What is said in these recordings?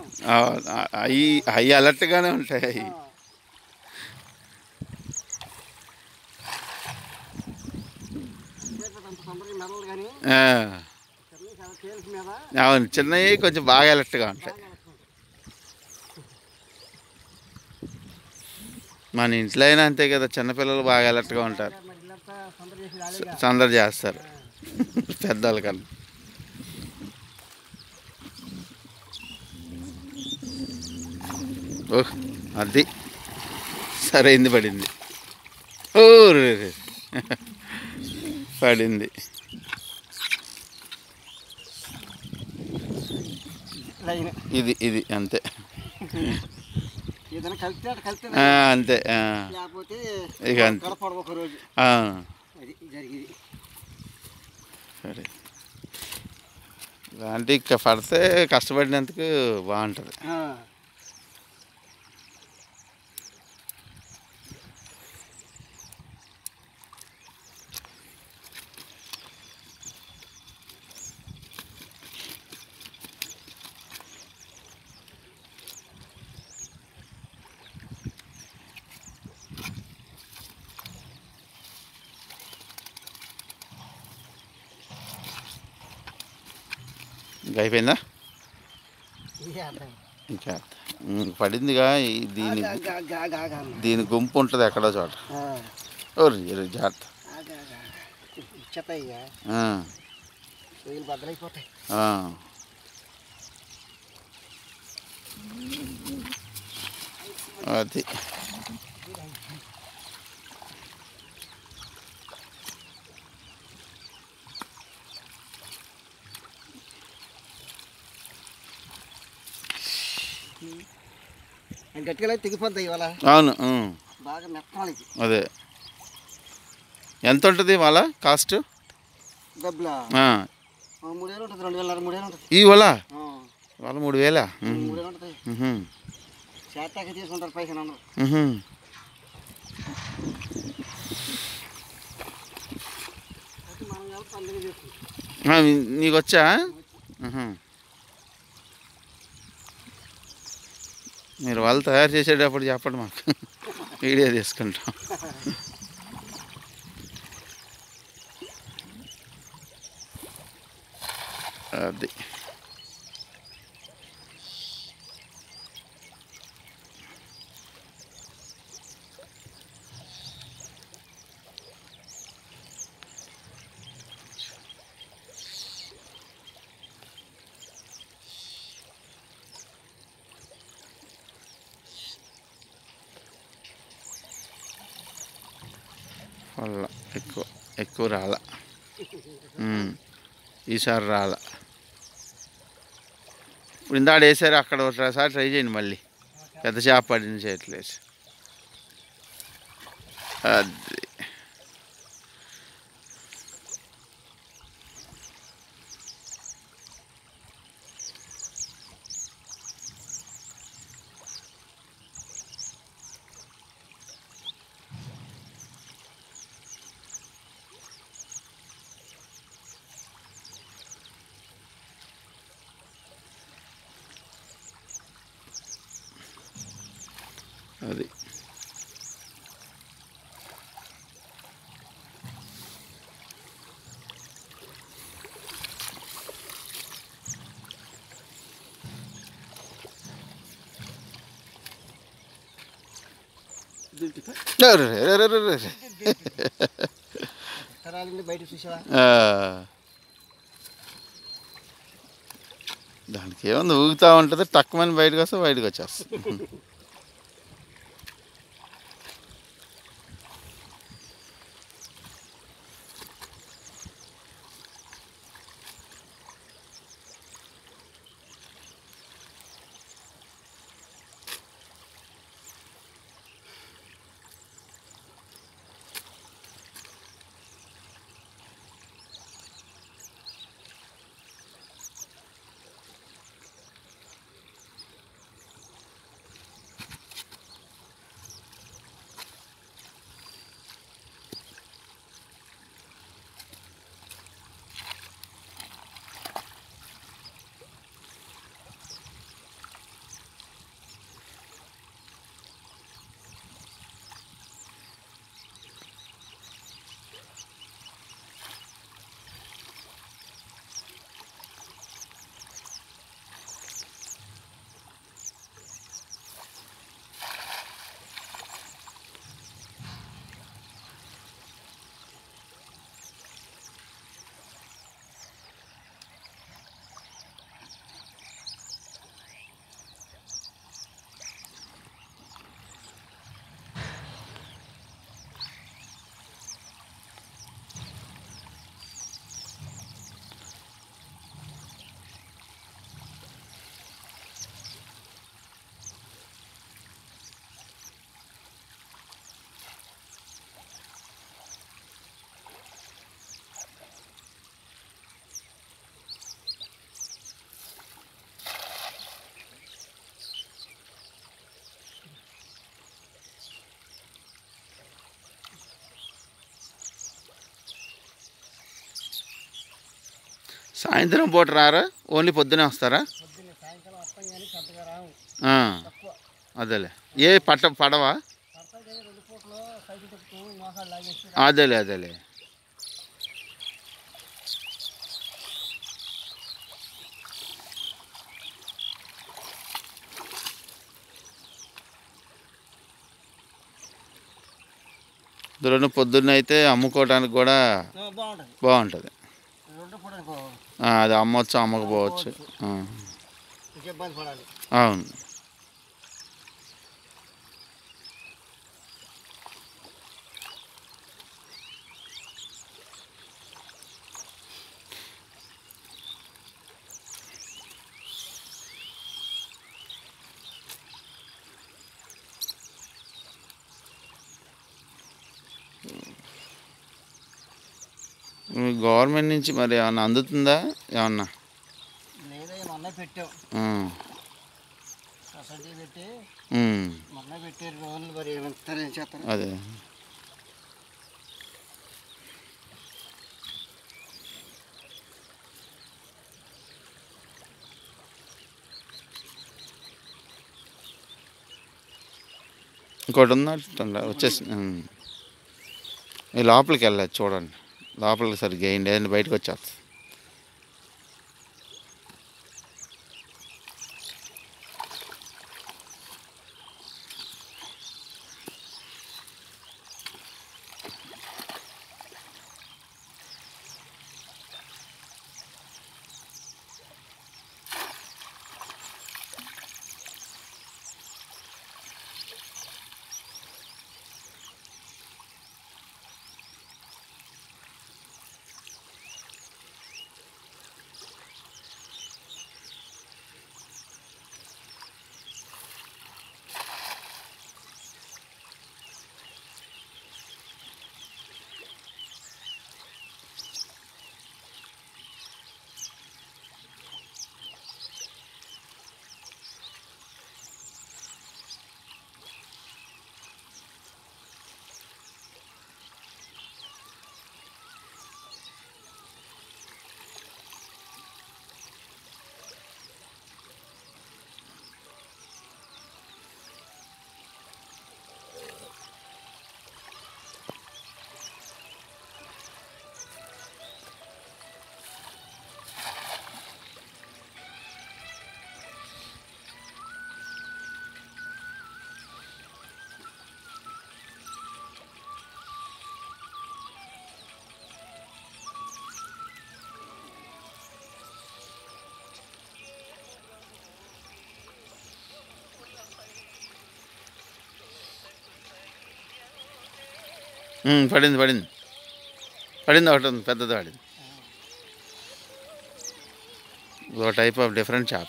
అవి అలర్ట్గానే ఉంటాయి అవి. అవును, చిన్నవి కొంచెం బాగా అలర్ట్గా ఉంటాయి. మన ఇంట్లో అయినా అంతే కదా, చిన్నపిల్లలు బాగా అలర్ట్గా ఉంటారు, సందడి చేస్తారు పెద్దవాళ్ళ కన్నా. ఓహ్, అది సరైంది, పడింది. ఓ పడింది. ఇది ఇది అంతే, అంతే ఇక అంతే. సరే, ఇలాంటి పడితే కష్టపడినందుకు బాగుంటుంది. ఇంకా అయిపోయిందా? ఇంకా పడిందిగా. దీని దీని గుంపు ఉంటుంది ఎక్కడో చోట. జాగ్రత్త. అది గట్టిగా తెగిపోద్ది ఇవాళ. అవును, బాగా మెత్తాలి. అదే. ఎంత ఉంటుంది వాళ్ళ కాస్ట్? డబ్బులా 3000 ఉంటుంది, 2000, 3000 ఉంటుంది. ఈ వాళ్ళ 3000 ఉంటుంది. చేతాకి తీసుకుంటారు పైసలు అందరూ. నీకు వచ్చా? మీరు వాళ్ళు తయారు చేసేటప్పుడు చెప్పండి మాకు, వీడియో తీసుకుంటాం. అది వల్ల ఎక్కువ రాల, ఈసారి రాల. ఇప్పుడు ఇందాక వేసారు అక్కడ ఒకసారి ట్రై చేయండి మళ్ళీ, పెద్ద చేప పడిన చేయట్లేదు. అది అది దానికి ఏముంది, ఊగుతూ ఉంటుంది, టక్కుమని బయటకు వస్తే బయటకు వచ్చేస్తుంది. సాయంత్రం పూట రారా? ఓన్లీ పొద్దునే వస్తారా? పొద్దున్నే సాయంకాలం వస్తాం కానీ పెద్దగా రాము, ఆ, తక్కువ. అదేలే. ఏ పడవా? పడతాయి కానీ 2 పూటలు సైకిల్ తొక్కుతూ మోకాళ్ళు లాగేసి అదేలే. రెండు పొద్దున్న అయితే అమ్ముకోవడానికి కూడా బాగుంటుంది. 2 పూటలు అది అమ్మవచ్చు, అమ్మకపోవచ్చు. ఇబ్బంది పడాలి. అవును. గవర్నమెంట్ నుంచి మరి ఏమన్నా అందుతుందా? ఏమన్నా లేదా మొన్న పెట్టాం, సొసైటీ పెట్టి మొన్న పెట్టారు. రోజులు మరి ఏమంటారు, ఏం చేస్తారు? అదే. ఇంకోటి ఉందా? వచ్చేసి ఈ లోపలికి వెళ్ళచ్చు, చూడండి. లోపలికి సరిగ్గా వేయండి, ఏదైనా బయటకు వచ్చేస్తుంది. పడింది ఒకటి ఉంది, పెద్దది పడింది. ఒక టైప్ ఆఫ్ డిఫరెంట్ చేప.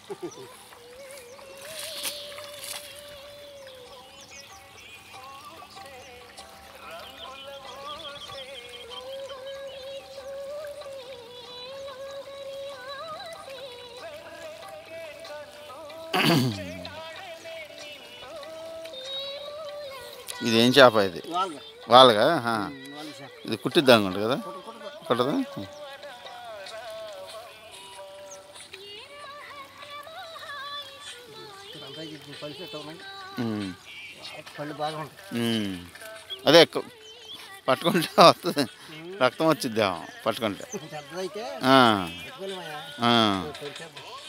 ఇదేం చేప? ఇది వాళ్ళగా? ఇది కుట్టిద్దా అనుకుంటా కదా? కుట్టదా? అదే పట్టుకుంటే వస్తుంది, రక్తం వచ్చిద్దాం పట్టుకుంటే.